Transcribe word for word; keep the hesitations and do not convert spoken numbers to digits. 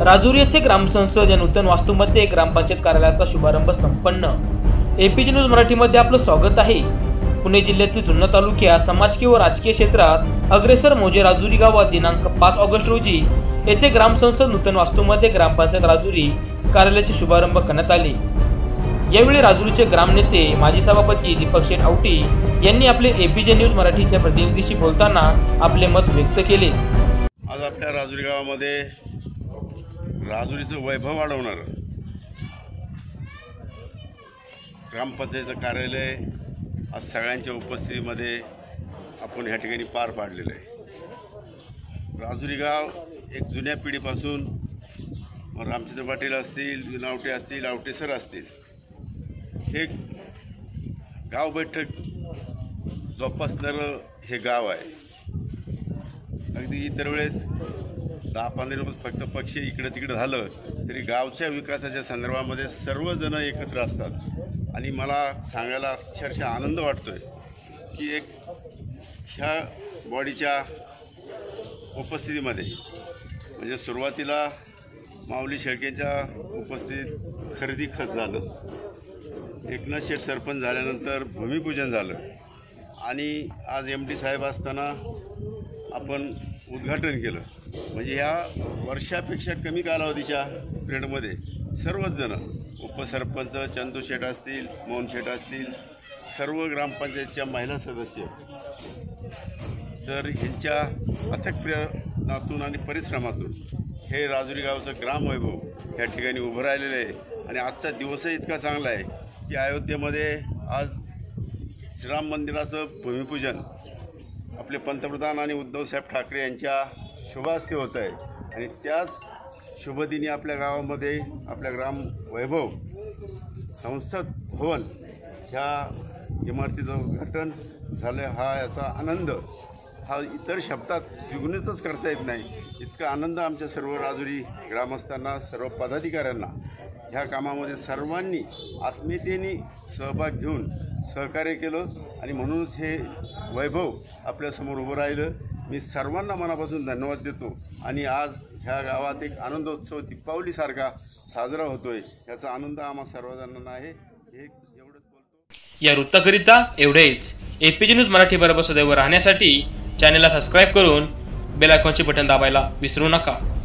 राजुरी येथे ग्रामसंसद या नूतन वास्तूमध्ये ग्रामपंचायत कार्यालयाचा शुभारंभ संपन्न। एपीजी न्यूज मराठीमध्ये आपलं स्वागत आहे। पुणे जिल्ह्यातील जुन्नर तालुक्यात समाजकीय व राजकीय क्षेत्रात अग्रेसर मौजे राजुरी गावात दिनांक पाच ऑगस्ट रोजी येथे ग्रामसंसद नूतन वास्तूमध्ये ग्रामपंचायत राजुरी कार्यालयाचे शुभारंभ करण्यात आले। यावेळी राजुरीचे ग्रामनेते माजी सभापती दीपक शेठ आवटी यांनी आपले एपीजे न्यूज मराठीच्या प्रतिनिधीशी बोलताना आपले मत व्यक्त केले। आज आपल्या राजुरी गावामध्ये राजुरीचं वैभव वाढवणार ग्रामपंचायतीचं कार्यालय आज सगळ्यांच्या उपस्थितीमध्ये आपण ह्या ठिकाणी पार पाडलेलं आहे। राजुरी गाव एक जुन्या पिढीपासून रामचंद्र पाटील असतील, विनावटे असतील, आवटे सर असतील, हे गाव बैठक जोपासणारं हे गाव आहे। अगदी इतर वेळेस दहा पंधरा दिवस फक्त पक्ष इकडे तिकडे झालं तरी गावच्या विकासाच्या संदर्भामध्ये सर्वजण एकत्र असतात आणि मला सांगायला अक्षरशः आनंद वाटतोय की एक ह्या बॉडीच्या उपस्थितीमध्ये म्हणजे सुरुवातीला माऊली शेळकेंच्या उपस्थितीत खरेदी खत झालं, एकनाथ शेठ सरपंच झाल्यानंतर भूमिपूजन झालं आणि आज एम डी साहेब असताना आपण उद्घाटन केलं। म्हणजे ह्या वर्षापेक्षा कमी कालावधीच्या पिरियडमध्ये सर्वच जण उपसरपंच चंदू शेठ असतील, मोहन शेठ असतील, सर्व ग्रामपंचायतच्या महिला सदस्य तर ह्यांच्या अथक प्रयत्नातून आणि परिश्रमातून हे राजुरी गावचं ग्रामवैभव या ठिकाणी उभं राहिलेलं आहे। आणि आजचा दिवसही इतका चांगला आहे की अयोध्येमध्ये आज श्रीराम मंदिराचं भूमिपूजन आपले पंतप्रधान आणि उद्धवसाहेब ठाकरे यांच्या शुभहस्ते होत आहे आणि त्याच शुभदिनी आपल्या गावामध्ये आपल्या ग्राम वैभव संसद भवन ह्या इमारतीचं उद्घाटन झालं। हा याचा आनंद हा इतर शब्दात द्विगुणितच करता येत नाही, इतका आनंद आमच्या सर्व राजुरी ग्रामस्थांना, सर्व पदाधिकाऱ्यांना ह्या कामामध्ये सर्वांनी आत्मीयतेने सहभाग घेऊन सहकार्य केलं आणि म्हणूनच हे वैभव आपल्यासमोर उभं राहिलं। मी सर्वांना मनापासून धन्यवाद देतो आणि आज ह्या गावात एक आनंदोत्सव दीपावलीसारखा साजरा होतोय, याचा आनंद आम्हा सर्वजणांना आहे। हे एवढंच बोलतो। या वृत्ताकरिता एवढेच। एपीजे न्यूज मराठी बरोबर सदैव राहण्यासाठी चॅनलला सबस्क्राईब करून बेल आयकॉनचे बटन दाबायला विसरू नका।